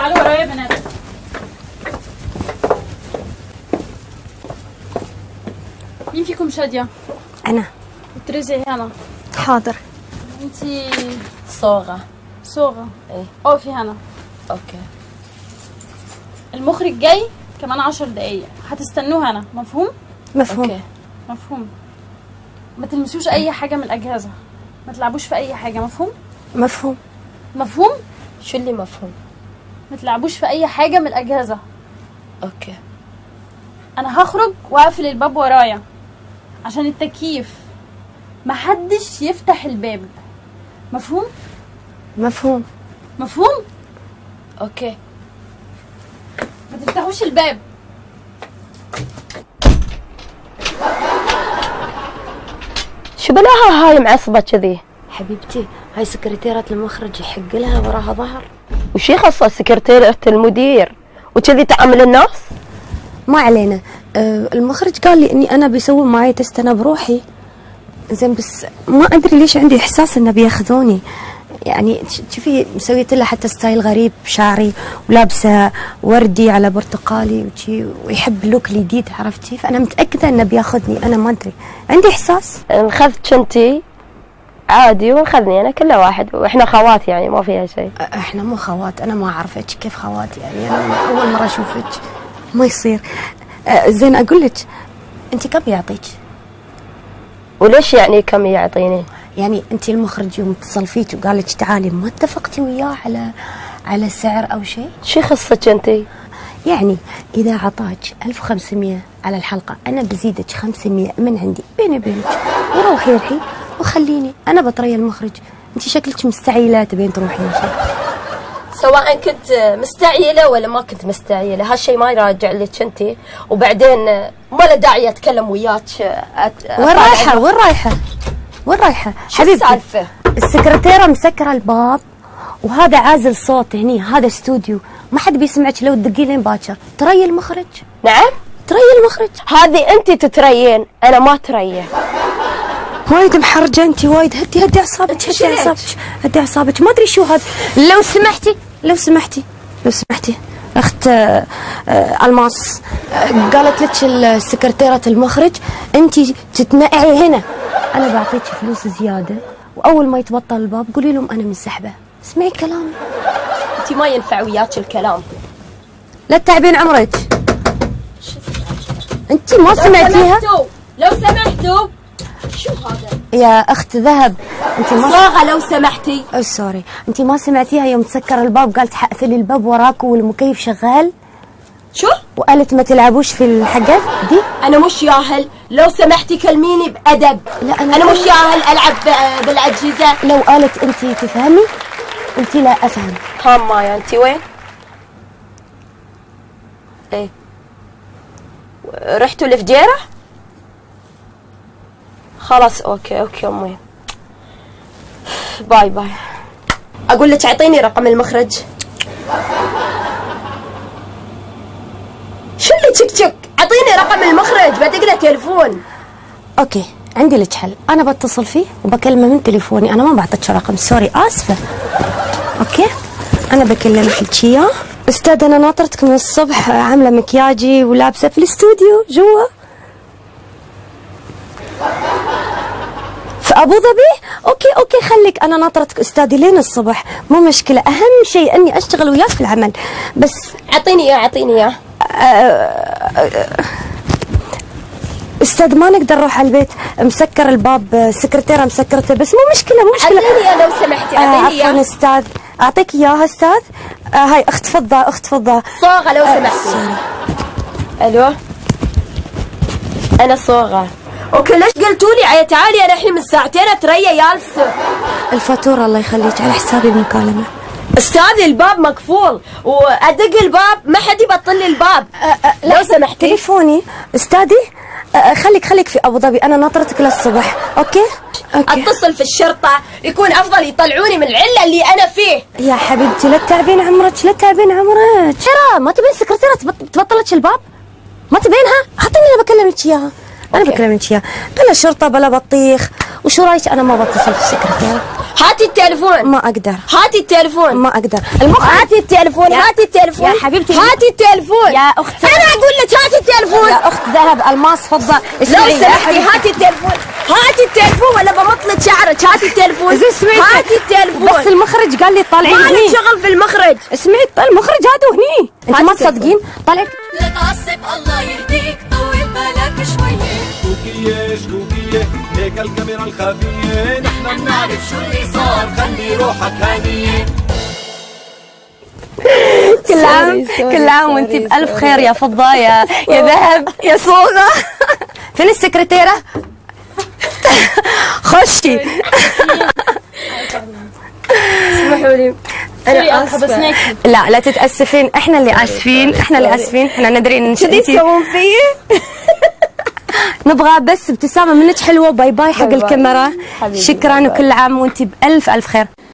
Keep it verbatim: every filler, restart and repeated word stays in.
تعالوا ورايا يا بنات. مين فيكم شادية؟ أنا. تريزي هنا. حاضر. انتي صوغة. صوغة. ايه. اقفي هنا. اوكي. المخرج جاي كمان عشر دقايق، هتستنوه هنا، مفهوم؟ مفهوم. اوكي. مفهوم. ما تلمسوش أي حاجة من الأجهزة، ما تلعبوش في أي حاجة، مفهوم؟ مفهوم. مفهوم؟ شو اللي مفهوم؟ ما تلعبوش في أي حاجة من الأجهزة. اوكي. أنا هخرج وأقفل الباب ورايا عشان التكييف، محدش يفتح الباب، مفهوم؟ مفهوم. مفهوم؟ اوكي. ما تفتحوش الباب. شو بلاها هاي معصبة كذي؟ حبيبتي هاي سكرتيرة المخرج يحق لها وراها ظهر. وش يخص سكرتيرة المدير وكذي تعامل الناس؟ ما علينا. أه المخرج قال لي اني انا بيسوون معي تست انا بروحي. زين بس ما ادري ليش عندي احساس انه بياخذوني. يعني شوفي مسويت له حتى ستايل غريب بشعري ولابسه وردي على برتقالي وشي، ويحب اللوك الجديد عرفتي، فانا متاكده انه بياخذني. انا ما ادري، عندي احساس. انخذت انتي عادي وانخذني انا، كله واحد واحنا خوات يعني ما فيها شيء. احنا مو خوات، انا ما اعرفك كيف خوات يعني، انا اول مره اشوفك. ما يصير. أه زين اقول لك، انت كم يعطيك؟ وليش يعني كم يعطيني؟ يعني انت المخرج يوم اتصل فيك وقال لك تعالي ما اتفقتي وياه على على سعر او شيء؟ شو يخصك انتي؟ يعني اذا عطاك ألف وخمسمية على الحلقه انا بزيدك خمسمية من عندي بيني وبينك، وروحي الحين وخليني انا بطري المخرج. انت شكلك مستعيله تبين تروحين شيء. سواء كنت مستعيله ولا ما كنت مستعيله هالشيء ما يراجع لك انتي، وبعدين ما له داعي اتكلم وياك. وين رايحه؟ وين رايحه؟ وين رايحه؟ شو السالفه؟ السكرتيره مسكره الباب وهذا عازل صوت هني، هذا استوديو، ما حد بيسمعك لو تدقي لين باكر. تري المخرج؟ نعم؟ تري المخرج. هذه انت تتريين، انا ما تريه. وايد محرجه انت وايد. هدي هدي اعصابك، هدي اعصابك، هدي اعصابك. ما ادري شو هذا. لو سمحتي لو سمحتي لو سمحتي اخت آه آه الماس، آه قالت لك السكرتيره المخرج انت تتنقعي هنا. انا بعطيك فلوس زياده، واول ما يتبطل الباب قولي لهم انا منسحبه. اسمعي كلامي. انت ما ينفع وياك الكلام. لا تتعبين عمرك. انت ما سمعتيها؟ لو سمحتوا. شو هذا يا اخت ذهب؟ انت ما صاغه لو سمحتي. أو سوري، انت ما سمعتيها يوم تسكر الباب قالت حقفلي الباب وراكم والمكيف شغال؟ شو؟ وقالت ما تلعبوش في الحاجات دي. انا مش ياهل، لو سمحتي كلميني بادب. لا انا, أنا مش ياهل العب بالاجهزه. لو قالت انت تفهمي قلتي لا افهم. هام مايا انت وين؟ ايه رحتوا الفجيره؟ خلاص اوكي اوكي امي، باي باي. اقول لك اعطيني رقم المخرج. شو اللي تشك تشك؟ اعطيني رقم المخرج بدق له تليفون. اوكي عندي لك حل، انا بتصل فيه وبكلمه من تليفوني، انا ما بعطيك رقم، سوري اسفه. اوكي انا بكلمك لك اياه. استاذ انا ناطرتك من الصبح، عامله مكياجي ولابسه في الاستوديو جوا في ابو ظبي. اوكي اوكي خليك، انا ناطرتك استاذي لين الصبح، مو مشكله، اهم شيء اني اشتغل وياك في العمل. بس اعطيني اياه اعطيني اياه. استاذ ما نقدر نروح على البيت، مسكر الباب، سكرتيره مسكرته، بس مو مشكله مو مشكله. اعطيني اياه لو سمحتي، اعطيني اياه. عفوا استاذ، اعطيك اياها استاذ. آه هاي اخت فضه اخت فضه. صاغه لو سمحتي. آه الو انا صاغه. اوكي ليش قلتوا لي عيا تعالي انا الحين من ساعتين اتريا جالسه؟ الفاتوره الله يخليك على حسابي المكالمه. استاذي الباب مقفول وادق الباب ما حد يبطل لي الباب. أه أه لو سمحتي تليفوني استاذي. أه خليك خليك في ابو ظبي، انا ناطرتك للصبح. اوكي اوكي اتصل في الشرطه يكون افضل يطلعوني من العله اللي انا فيه. يا حبيبتي لا تتعبين عمرك لا تتعبين عمرك. ترى ما تبين سكرتيره تبطل لك الباب؟ ما تبينها؟ اعطيني انا بكلم لك اياها. انا بكلم لك اياها. بلا شرطه بلا بطيخ. وشو رايك انا ما بتصل في السكرتيره؟ هاتي التليفون. ما اقدر. هاتي التليفون. ما اقدر. المخرج. هاتي التليفون. هاتي التليفون يا حبيبتي. هاتي التليفون. يا اختي انا اقول لك هاتي التليفون. يا اخت ذهب الماس فضه. لو سمحتي هاتي التليفون. هاتي التليفون ولا بمط لك شعرك. هاتي التليفون. هاتي التليفون. بس المخرج قال لي طالعين ما هني. لك شغل في المخرج. اسمعي المخرج هذا هني. انت ما تصدقين طلعت. لا تعصب الله يهديك طول بالك شوية. شكوكية شكوكية هيك الكاميرا الخفية. نحنا بنعرف شو اللي صار خلي روحك هانية. كل عام كل عام وانت بألف خير يا فضة يا يا ذهب يا صوغة. فين السكرتيرة؟ خشي. اسمحوا لي انا حبسناكي. لا لا تتأسفين، احنا اللي اسفين، احنا اللي اسفين، احنا ندري ان شو انتي تسوون فيي؟ نبغى بس ابتسامة منك حلوة. باي باي حق الكاميرا. شكرا وكل عام وانت بألف ألف خير.